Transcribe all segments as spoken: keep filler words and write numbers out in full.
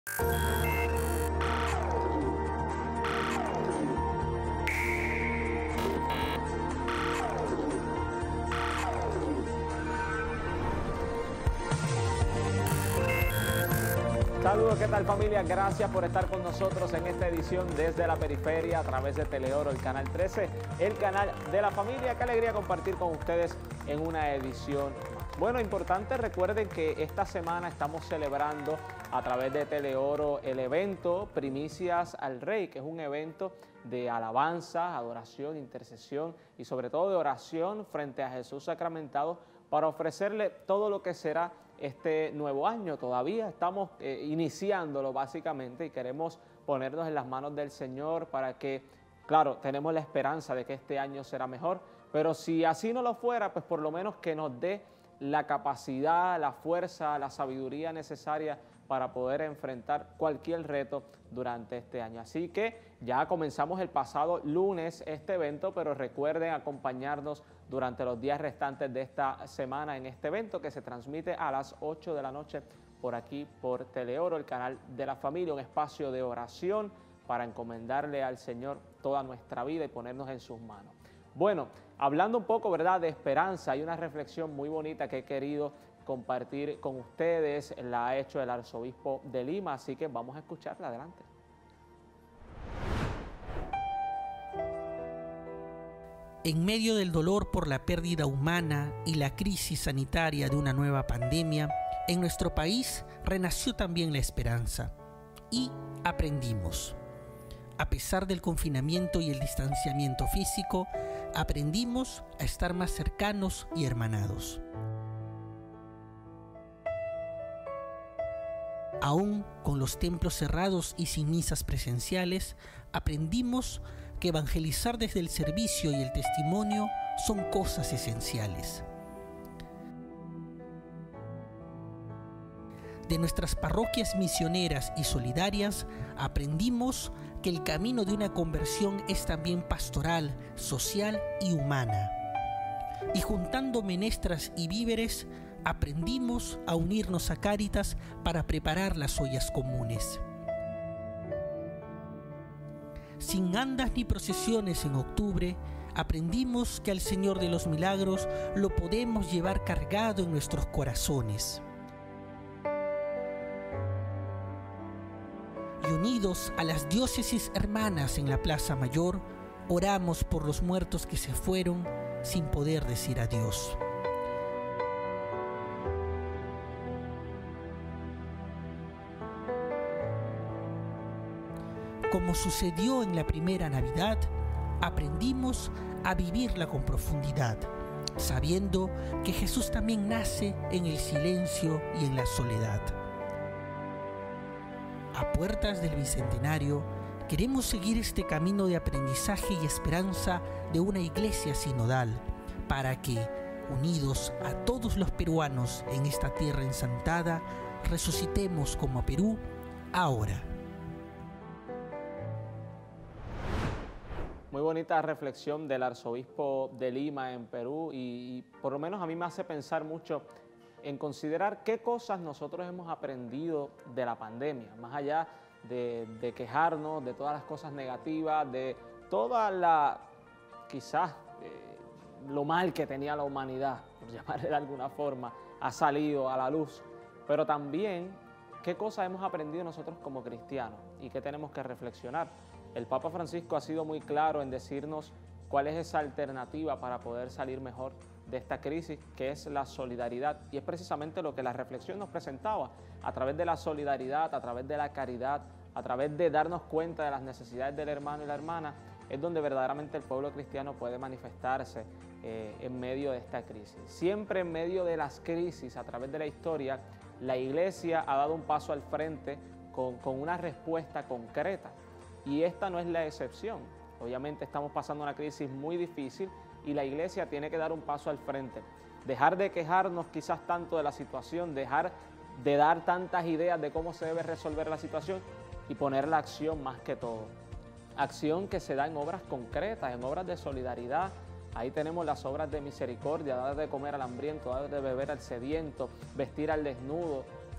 Saludos, ¿qué tal familia? Gracias por estar con nosotros en esta edición desde la periferia a través de Teleoro, el canal trece, el canal de la familia. Qué alegría compartir con ustedes en una edición más. Bueno, importante, recuerden que esta semana estamos celebrando a través de Teleoro el evento Primicias al Rey, que es un evento de alabanza, adoración, intercesión y sobre todo de oración frente a Jesús sacramentado para ofrecerle todo lo que será este nuevo año. Todavía estamos eh, iniciándolo básicamente y queremos ponernos en las manos del Señor para que, claro, tenemos la esperanza de que este año será mejor, pero si así no lo fuera, pues por lo menos que nos dé la capacidad, la fuerza, la sabiduría necesaria para poder enfrentar cualquier reto durante este año. Así que ya comenzamos el pasado lunes este evento, pero recuerden acompañarnos durante los días restantes de esta semana en este evento que se transmite a las ocho de la noche por aquí, por Teleoro, el canal de la familia, un espacio de oración para encomendarle al Señor toda nuestra vida y ponernos en sus manos. Bueno, hablando un poco, ¿verdad?, de esperanza, hay una reflexión muy bonita que he querido compartir con ustedes, la ha hecho el arzobispo de Lima, así que vamos a escucharla. Adelante. En medio del dolor por la pérdida humana y la crisis sanitaria de una nueva pandemia, en nuestro país renació también la esperanza y aprendimos. A pesar del confinamiento y el distanciamiento físico, aprendimos a estar más cercanos y hermanados. Aún con los templos cerrados y sin misas presenciales, aprendimos que evangelizar desde el servicio y el testimonio son cosas esenciales. De nuestras parroquias misioneras y solidarias, aprendimos que el camino de una conversión es también pastoral, social y humana. Y juntando menestras y víveres, aprendimos a unirnos a Cáritas para preparar las ollas comunes. Sin andas ni procesiones en octubre, aprendimos que al Señor de los Milagros lo podemos llevar cargado en nuestros corazones. Y unidos a las diócesis hermanas en la Plaza Mayor, oramos por los muertos que se fueron sin poder decir adiós. Como sucedió en la primera Navidad, aprendimos a vivirla con profundidad, sabiendo que Jesús también nace en el silencio y en la soledad. A puertas del Bicentenario, queremos seguir este camino de aprendizaje y esperanza de una iglesia sinodal, para que, unidos a todos los peruanos en esta tierra ensantada, resucitemos como Perú ahora. Muy bonita reflexión del arzobispo de Lima en Perú y, y por lo menos a mí me hace pensar mucho en considerar qué cosas nosotros hemos aprendido de la pandemia, más allá de, de quejarnos de todas las cosas negativas, de toda la, quizás, eh, lo mal que tenía la humanidad, por llamarle de alguna forma, ha salido a la luz, pero también qué cosas hemos aprendido nosotros como cristianos y qué tenemos que reflexionar. El Papa Francisco ha sido muy claro en decirnos cuál es esa alternativa para poder salir mejor de esta crisis, que es la solidaridad. Y es precisamente lo que la reflexión nos presentaba. A través de la solidaridad, a través de la caridad, a través de darnos cuenta de las necesidades del hermano y la hermana, es donde verdaderamente el pueblo cristiano puede manifestarse eh, en medio de esta crisis. Siempre en medio de las crisis, a través de la historia, la Iglesia ha dado un paso al frente con, con una respuesta concreta. Y esta no es la excepción. Obviamente estamos pasando una crisis muy difícil y la Iglesia tiene que dar un paso al frente. Dejar de quejarnos quizás tanto de la situación, dejar de dar tantas ideas de cómo se debe resolver la situación y poner la acción más que todo. Acción que se da en obras concretas, en obras de solidaridad. Ahí tenemos las obras de misericordia, dar de comer al hambriento, dar de beber al sediento, vestir al desnudo,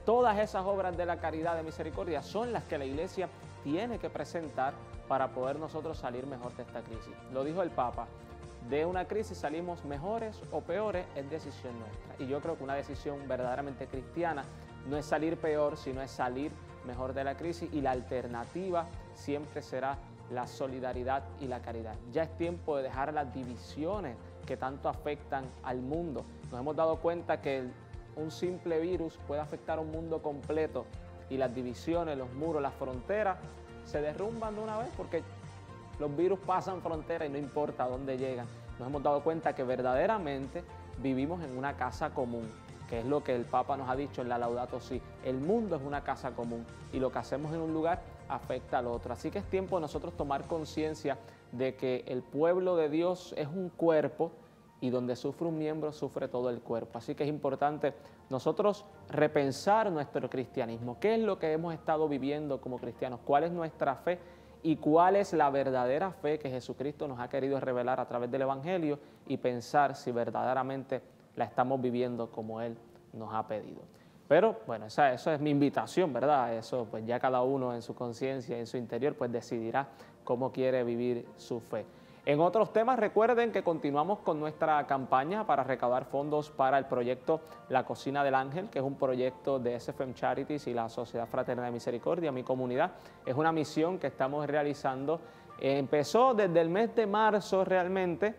Todas esas obras de la caridad, de misericordia, son las que la Iglesia tiene que presentar para poder nosotros salir mejor de esta crisis. Lo dijo el Papa, de una crisis salimos mejores o peores, es decisión nuestra. Y yo creo que una decisión verdaderamente cristiana no es salir peor, sino es salir mejor de la crisis, y la alternativa siempre será la solidaridad y la caridad. Ya es tiempo de dejar las divisiones que tanto afectan al mundo. Nos hemos dado cuenta que el, un simple virus puede afectar a un mundo completo, y las divisiones, los muros, las fronteras se derrumban de una vez, porque los virus pasan fronteras y no importa dónde llegan. Nos hemos dado cuenta que verdaderamente vivimos en una casa común, que es lo que el Papa nos ha dicho en la Laudato Si. El mundo es una casa común y lo que hacemos en un lugar afecta al otro. Así que es tiempo de nosotros tomar conciencia de que el pueblo de Dios es un cuerpo, y donde sufre un miembro, sufre todo el cuerpo. Así que es importante nosotros repensar nuestro cristianismo. ¿Qué es lo que hemos estado viviendo como cristianos? ¿Cuál es nuestra fe? ¿Y cuál es la verdadera fe que Jesucristo nos ha querido revelar a través del Evangelio? Y pensar si verdaderamente la estamos viviendo como Él nos ha pedido. Pero, bueno, esa, eso es mi invitación, ¿verdad? Eso, pues ya cada uno en su conciencia y en su interior, pues decidirá cómo quiere vivir su fe. En otros temas, recuerden que continuamos con nuestra campaña para recaudar fondos para el proyecto La Cocina del Ángel, que es un proyecto de S F M Charities y la Sociedad Fraterna de Misericordia, mi comunidad. Es una misión que estamos realizando. Eh, empezó desde el mes de marzo realmente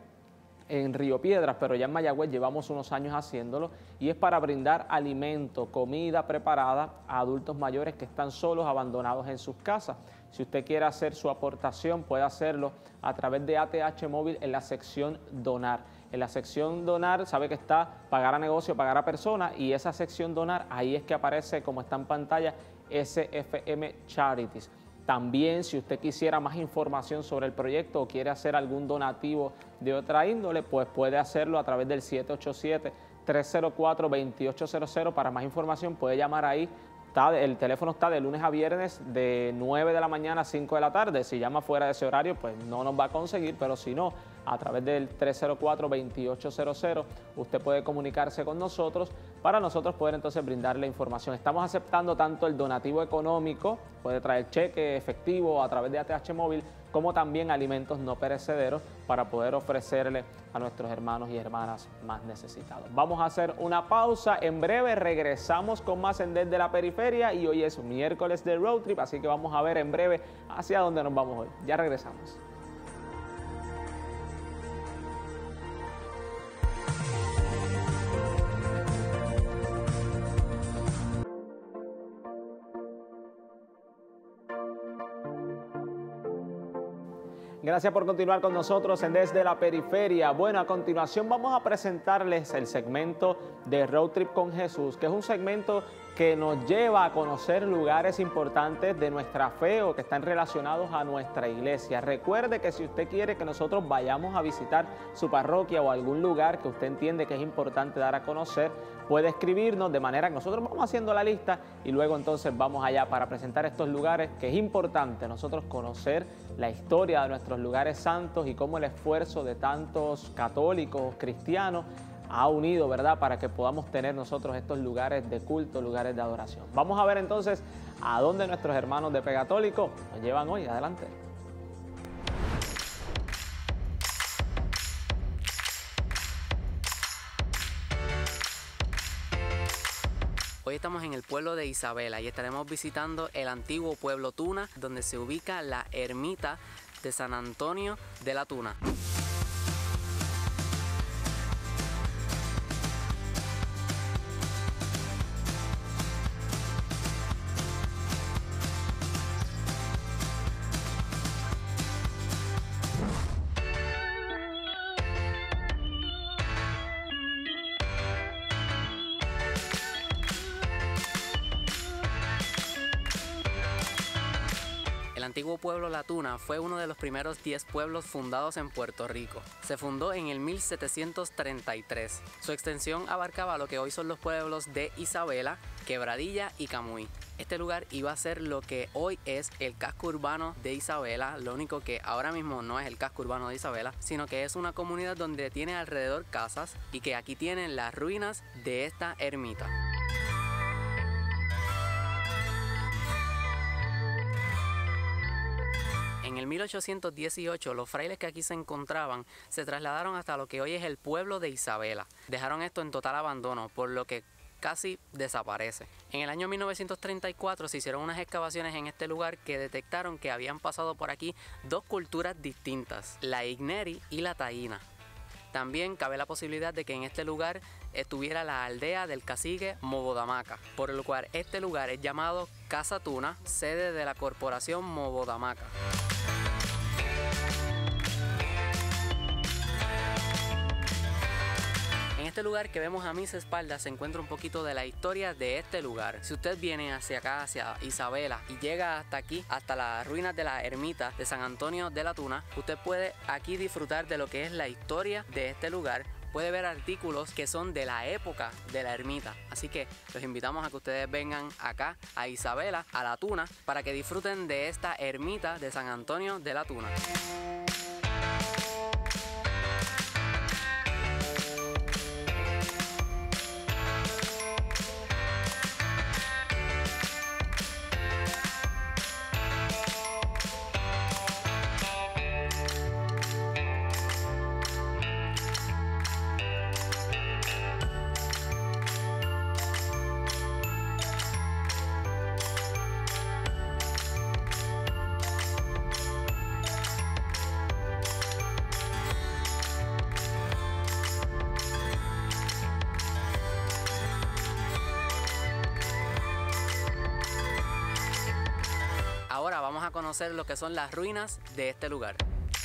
en Río Piedras, pero ya en Mayagüez llevamos unos años haciéndolo, y es para brindar alimento, comida preparada a adultos mayores que están solos, abandonados en sus casas. Si usted quiere hacer su aportación, puede hacerlo a través de A T H Móvil en la sección Donar. En la sección Donar, sabe que está Pagar a Negocio, Pagar a Persona, y esa sección Donar, ahí es que aparece, como está en pantalla, S F M Charities. También, si usted quisiera más información sobre el proyecto o quiere hacer algún donativo de otra índole, pues puede hacerlo a través del siete ocho siete, tres cero cuatro, dos ocho cero cero. Para más información puede llamar ahí. Está, el teléfono está de lunes a viernes de nueve de la mañana a cinco de la tarde. Si llama fuera de ese horario, pues no nos va a conseguir, pero si no, a través del tres cero cuatro, dos ocho cero cero, usted puede comunicarse con nosotros para nosotros poder entonces brindarle información. Estamos aceptando tanto el donativo económico, puede traer cheque, efectivo a través de A T H Móvil, como también alimentos no perecederos para poder ofrecerle a nuestros hermanos y hermanas más necesitados. Vamos a hacer una pausa. En breve regresamos con más en Desde la Periferia, y hoy es miércoles de Road Trip, así que vamos a ver en breve hacia dónde nos vamos hoy. Ya regresamos. Gracias por continuar con nosotros en Desde la Periferia. Bueno, a continuación vamos a presentarles el segmento de Road Trip con Jesús, que es un segmento que nos lleva a conocer lugares importantes de nuestra fe o que están relacionados a nuestra iglesia. Recuerde que si usted quiere que nosotros vayamos a visitar su parroquia o algún lugar que usted entiende que es importante dar a conocer, puede escribirnos, de manera que nosotros vamos haciendo la lista y luego entonces vamos allá para presentar estos lugares, que es importante nosotros conocer la historia de nuestros lugares santos y cómo el esfuerzo de tantos católicos, cristianos, ha unido, ¿verdad?, para que podamos tener nosotros estos lugares de culto, lugares de adoración. Vamos a ver entonces a dónde nuestros hermanos de Pegatólico nos llevan hoy. Adelante. Hoy estamos en el pueblo de Isabela y estaremos visitando el antiguo pueblo Tuna, donde se ubica la ermita de San Antonio de la Tuna. El antiguo pueblo La Tuna fue uno de los primeros diez pueblos fundados en Puerto Rico. Se fundó en el mil setecientos treinta y tres. Su extensión abarcaba lo que hoy son los pueblos de Isabela, Quebradilla y Camuy. Este lugar iba a ser lo que hoy es el casco urbano de Isabela, lo único que ahora mismo no es el casco urbano de Isabela, sino que es una comunidad donde tiene alrededor casas y que aquí tienen las ruinas de esta ermita. el mil ochocientos dieciocho los frailes que aquí se encontraban se trasladaron hasta lo que hoy es el pueblo de Isabela. Dejaron esto en total abandono, por lo que casi desaparece. En el año mil novecientos treinta y cuatro se hicieron unas excavaciones en este lugar que detectaron que habían pasado por aquí dos culturas distintas, la Igneri y la Taína. También cabe la posibilidad de que en este lugar estuviera la aldea del cacique Mobodamaca, por lo cual este lugar es llamado Casa Tuna, sede de la corporación Mobodamaca. En este lugar que vemos a mis espaldas se encuentra un poquito de la historia de este lugar. Si usted viene hacia acá, hacia Isabela, y llega hasta aquí, hasta las ruinas de la ermita de San Antonio de la Tuna, usted puede aquí disfrutar de lo que es la historia de este lugar. Puede ver artículos que son de la época de la ermita. Así que los invitamos a que ustedes vengan acá a Isabela, a la Tuna, para que disfruten de esta ermita de San Antonio de la Tuna. Ahora vamos a conocer lo que son las ruinas de este lugar.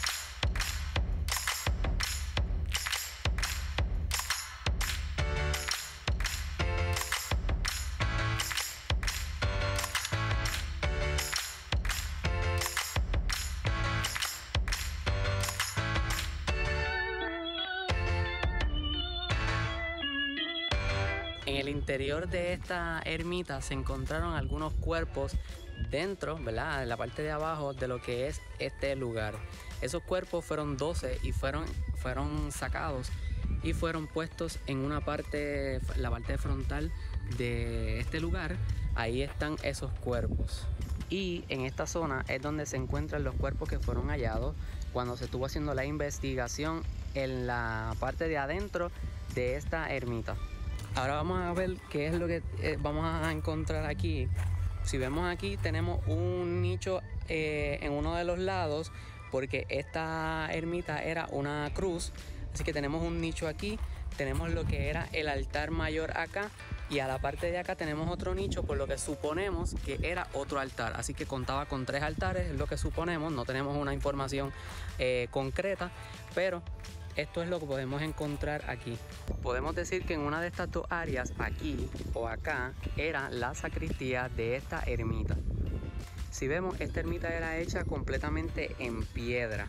En el interior de esta ermita se encontraron algunos cuerpos dentro, ¿verdad?, en la parte de abajo de lo que es este lugar. Esos cuerpos fueron doce y fueron, fueron sacados y fueron puestos en una parte, la parte frontal de este lugar. Ahí están esos cuerpos. Y en esta zona es donde se encuentran los cuerpos que fueron hallados cuando se estuvo haciendo la investigación en la parte de adentro de esta ermita. Ahora vamos a ver qué es lo que eh, vamos a encontrar aquí. Si vemos aquí tenemos un nicho eh, en uno de los lados, porque esta ermita era una cruz, así que tenemos un nicho aquí. Tenemos lo que era el altar mayor acá, y a la parte de acá tenemos otro nicho, por lo que suponemos que era otro altar. Así que contaba con tres altares, es lo que suponemos. No tenemos una información eh, concreta, pero esto es lo que podemos encontrar aquí. Podemos decir que en una de estas dos áreas, aquí o acá, era la sacristía de esta ermita. Si vemos, esta ermita era hecha completamente en piedra.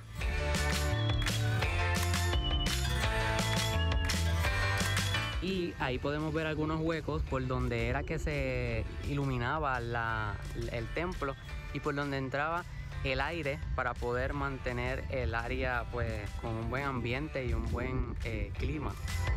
Y ahí podemos ver algunos huecos por donde era que se iluminaba la, el templo y por donde entraba el aire para poder mantener el área pues con un buen ambiente y un buen eh, clima.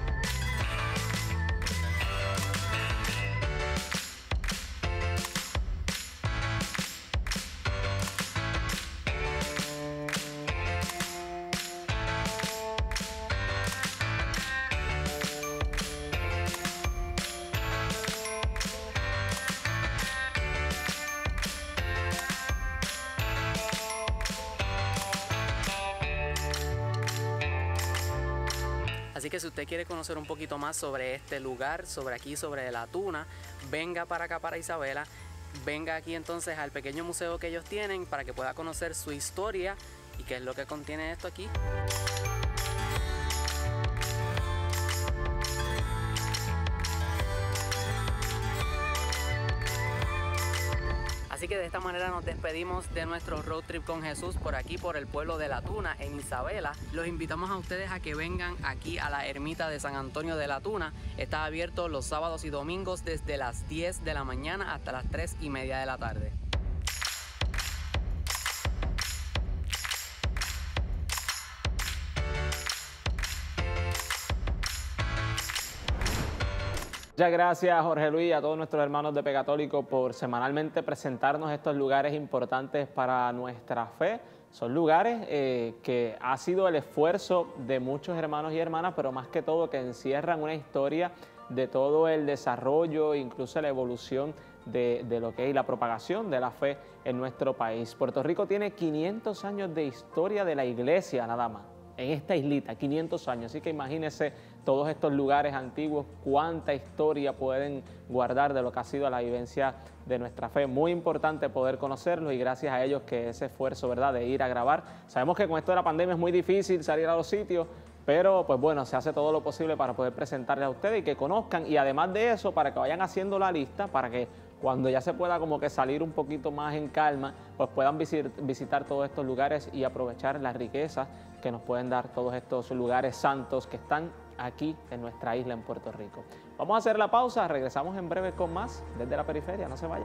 Así que si usted quiere conocer un poquito más sobre este lugar, sobre aquí, sobre la Tuna, venga para acá, para Isabela. Venga aquí entonces al pequeño museo que ellos tienen para que pueda conocer su historia y qué es lo que contiene esto aquí. Así que de esta manera nos despedimos de nuestro road trip con Jesús por aquí, por el pueblo de la Tuna, en Isabela. Los invitamos a ustedes a que vengan aquí a la ermita de San Antonio de la Tuna. Está abierto los sábados y domingos desde las diez de la mañana hasta las tres y media de la tarde. Muchas gracias, Jorge Luis, y a todos nuestros hermanos de Pecatólico por semanalmente presentarnos estos lugares importantes para nuestra fe. Son lugares eh, que ha sido el esfuerzo de muchos hermanos y hermanas, pero más que todo que encierran una historia de todo el desarrollo, incluso la evolución de, de lo que es y la propagación de la fe en nuestro país. Puerto Rico tiene quinientos años de historia de la iglesia nada más, en esta islita, quinientos años. Así que imagínense todos estos lugares antiguos, cuánta historia pueden guardar de lo que ha sido la vivencia de nuestra fe. Muy importante poder conocerlos y gracias a ellos que ese esfuerzo, ¿verdad?, de ir a grabar. Sabemos que con esto de la pandemia es muy difícil salir a los sitios, pero pues bueno, se hace todo lo posible para poder presentarles a ustedes y que conozcan, y además de eso, para que vayan haciendo la lista, para que cuando ya se pueda como que salir un poquito más en calma, pues puedan visitar todos estos lugares y aprovechar la riqueza que nos pueden dar todos estos lugares santos que están aquí en nuestra isla en Puerto Rico. Vamos a hacer la pausa, regresamos en breve con más desde la periferia, no se vayan.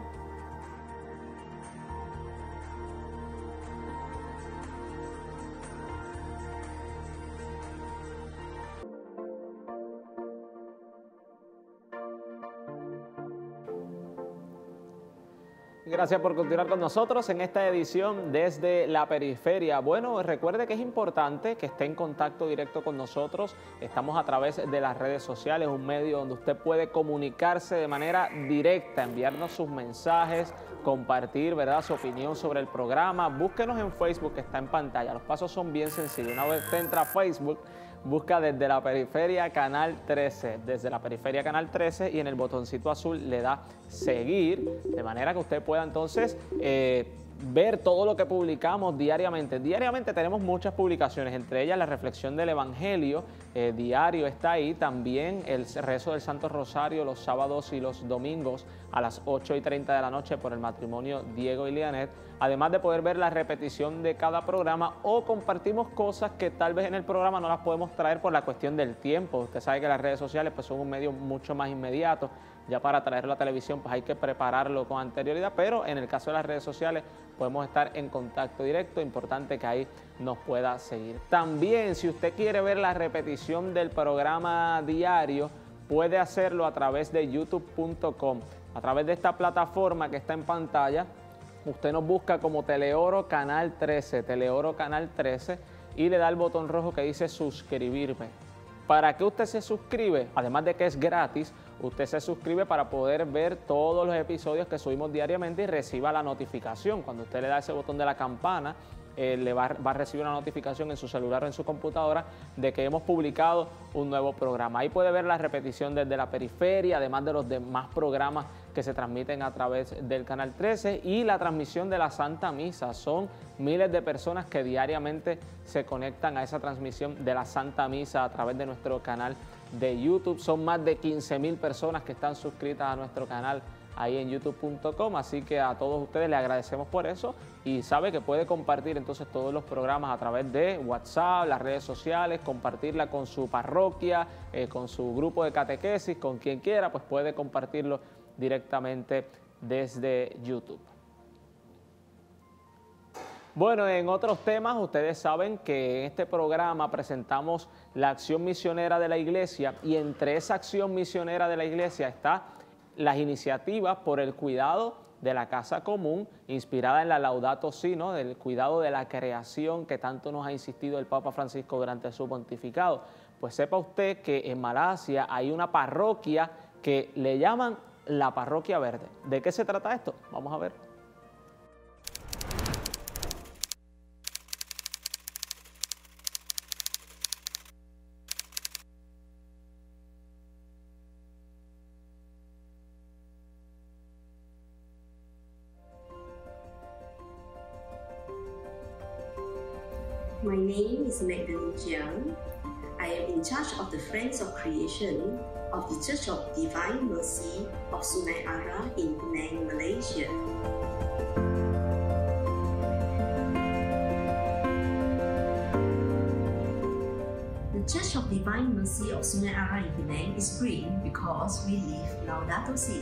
Gracias por continuar con nosotros en esta edición desde la periferia. Bueno, recuerde que es importante que esté en contacto directo con nosotros. Estamos a través de las redes sociales, un medio donde usted puede comunicarse de manera directa, enviarnos sus mensajes, compartir, ¿verdad?, su opinión sobre el programa. Búsquenos en Facebook, que está en pantalla. Los pasos son bien sencillos. Una vez usted entra a Facebook, busca Desde la Periferia Canal trece, Desde la Periferia Canal trece, y en el botoncito azul le da seguir, de manera que usted pueda entonces eh, ver todo lo que publicamos diariamente. Diariamente tenemos muchas publicaciones, entre ellas la reflexión del Evangelio, eh, diario está ahí, también el rezo del Santo Rosario los sábados y los domingos a las ocho y treinta de la noche por el matrimonio Diego y Lianet, además de poder ver la repetición de cada programa, o compartimos cosas que tal vez en el programa no las podemos traer por la cuestión del tiempo. Usted sabe que las redes sociales pues, son un medio mucho más inmediato, ya para traerlo a televisión pues hay que prepararlo con anterioridad, pero en el caso de las redes sociales podemos estar en contacto directo, importante que ahí nos pueda seguir. También, si usted quiere ver la repetición del programa diario, puede hacerlo a través de youtube punto com, a través de esta plataforma que está en pantalla. Usted nos busca como Teleoro Canal trece, Teleoro Canal trece, y le da el botón rojo que dice suscribirme. ¿Para qué usted se suscribe? Además de que es gratis, usted se suscribe para poder ver todos los episodios que subimos diariamente y reciba la notificación. Cuando usted le da ese botón de la campana, eh, le va, va a recibir una notificación en su celular o en su computadora de que hemos publicado un nuevo programa. Ahí puede ver la repetición desde la periferia, además de los demás programas que se transmiten a través del Canal trece, y la transmisión de la Santa Misa. Son miles de personas que diariamente se conectan a esa transmisión de la Santa Misa a través de nuestro canal de YouTube. Son más de quince mil personas que están suscritas a nuestro canal ahí en youtube punto com, así que a todos ustedes les agradecemos por eso, y sabe que puede compartir entonces todos los programas a través de WhatsApp, las redes sociales, compartirla con su parroquia, eh, con su grupo de catequesis, con quien quiera, pues puede compartirlo directamente desde YouTube. Bueno, en otros temas, ustedes saben que en este programa presentamos la acción misionera de la iglesia, y entre esa acción misionera de la iglesia está las iniciativas por el cuidado de la casa común, inspirada en la Laudato Si, ¿no?, del cuidado de la creación que tanto nos ha insistido el Papa Francisco durante su pontificado. Pues sepa usted que en Malasia hay una parroquia que le llaman la Parroquia Verde. ¿De qué se trata esto? Vamos a ver. My name is Magdalene Jiang. I am in charge of the Friends of Creation of the Church of Divine Mercy of Sungai Ara in Penang, Malaysia. The Church of Divine Mercy of Sungai Ara in Penang is green because we live Laudato Si.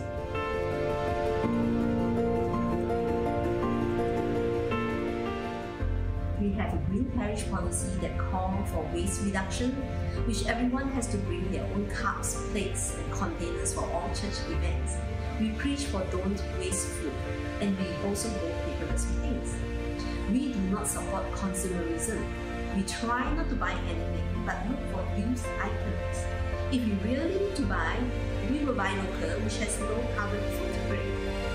we have a green parish policy that calls for waste reduction, which everyone has to bring their own cups, plates, and containers for all church events. We preach for don't waste food, and we also go paperless things. We do not support consumerism. We try not to buy anything, but look for used items. If you really need to buy, we will buy local, which has no carbon footprint.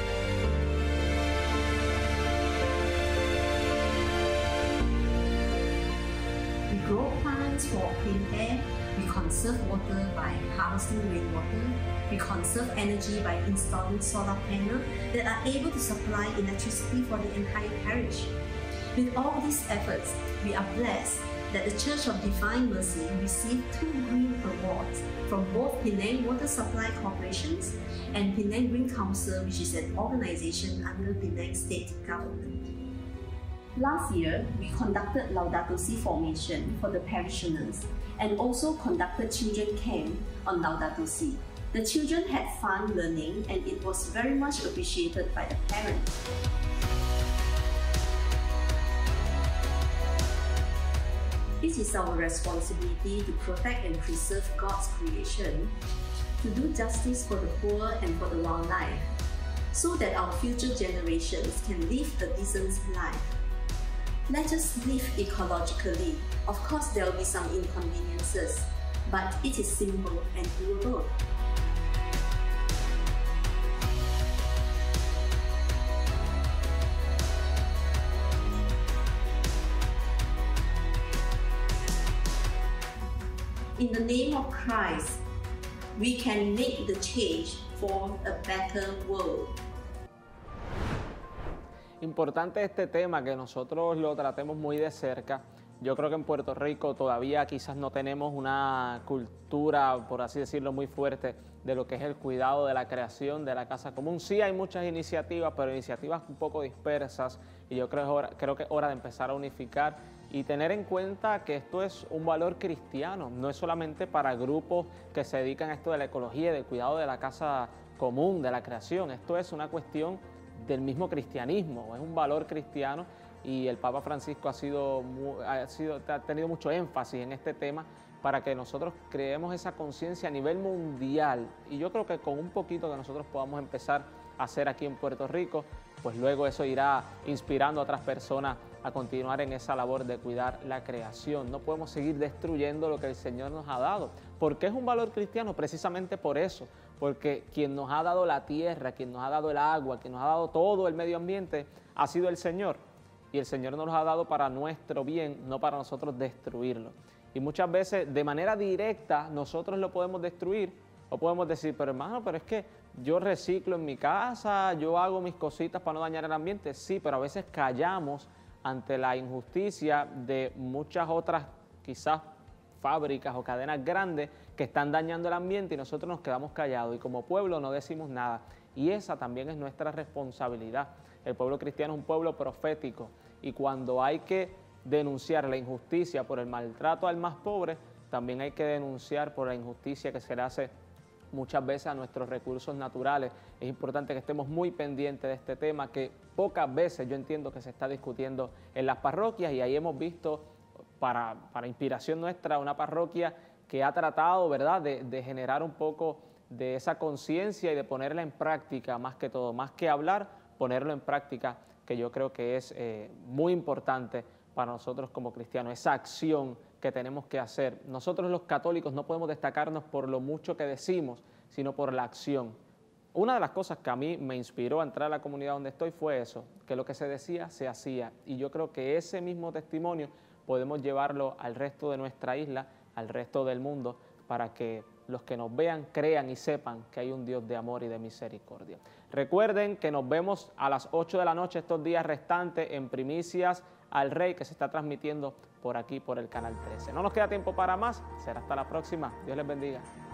We grow plants for clean air. We conserve water by harvesting rainwater. We conserve energy by installing solar panels that are able to supply electricity for the entire parish. With all these efforts, we are blessed that the Church of Divine Mercy received two green awards from both Penang Water Supply Corporations and Penang Green Council, which is an organization under Penang State Government. Last year, we conducted Laudato Si formation for the parishioners and also conducted children camp on Laudato Si. The children had fun learning and it was very much appreciated by the parents. It is our responsibility to protect and preserve God's creation, to do justice for the poor and for the wildlife, so that our future generations can live a decent life. Let us live ecologically. Of course, there will be some inconveniences, but it is simple and doable. In the name of Christ, we can make the change for a better world. Importante este tema, que nosotros lo tratemos muy de cerca. Yo creo que en Puerto Rico todavía quizás no tenemos una cultura, por así decirlo, muy fuerte de lo que es el cuidado de la creación de la casa común. Sí hay muchas iniciativas, pero iniciativas un poco dispersas, y yo creo, hora, creo que es hora de empezar a unificar y tener en cuenta que esto es un valor cristiano, no es solamente para grupos que se dedican a esto de la ecología y del cuidado de la casa común, de la creación. Esto es una cuestión del mismo cristianismo, es un valor cristiano, y el Papa Francisco ha, sido, ha, sido, ha tenido mucho énfasis en este tema para que nosotros creemos esa conciencia a nivel mundial, y yo creo que con un poquito que nosotros podamos empezar a hacer aquí en Puerto Rico, pues luego eso irá inspirando a otras personas a continuar en esa labor de cuidar la creación. No podemos seguir destruyendo lo que el Señor nos ha dado. ¿Por qué es un valor cristiano? Precisamente por eso, porque quien nos ha dado la tierra, quien nos ha dado el agua, quien nos ha dado todo el medio ambiente, ha sido el Señor. Y el Señor nos lo ha dado para nuestro bien, no para nosotros destruirlo. Y muchas veces, de manera directa, nosotros lo podemos destruir, o podemos decir, pero hermano, pero es que yo reciclo en mi casa, yo hago mis cositas para no dañar el ambiente. Sí, pero a veces callamos ante la injusticia de muchas otras, quizás, fábricas o cadenas grandes que están dañando el ambiente, y nosotros nos quedamos callados y como pueblo no decimos nada. Y esa también es nuestra responsabilidad. El pueblo cristiano es un pueblo profético, y cuando hay que denunciar la injusticia por el maltrato al más pobre, también hay que denunciar por la injusticia que se le hace muchas veces a nuestros recursos naturales. Es importante que estemos muy pendientes de este tema, que pocas veces yo entiendo que se está discutiendo en las parroquias, y ahí hemos visto, para, para inspiración nuestra, una parroquia que ha tratado, ¿verdad?, de, de generar un poco de esa conciencia y de ponerla en práctica, más que todo, más que hablar, ponerlo en práctica, que yo creo que es eh, muy importante para nosotros como cristianos, esa acción que tenemos que hacer. Nosotros los católicos no podemos destacarnos por lo mucho que decimos, sino por la acción. Una de las cosas que a mí me inspiró a entrar a la comunidad donde estoy fue eso, que lo que se decía, se hacía. Y yo creo que ese mismo testimonio podemos llevarlo al resto de nuestra isla, al resto del mundo, para que los que nos vean crean y sepan que hay un Dios de amor y de misericordia. Recuerden que nos vemos a las ocho de la noche estos días restantes en Primicias al Rey, que se está transmitiendo por aquí, por el Canal trece. No nos queda tiempo para más, será hasta la próxima. Dios les bendiga.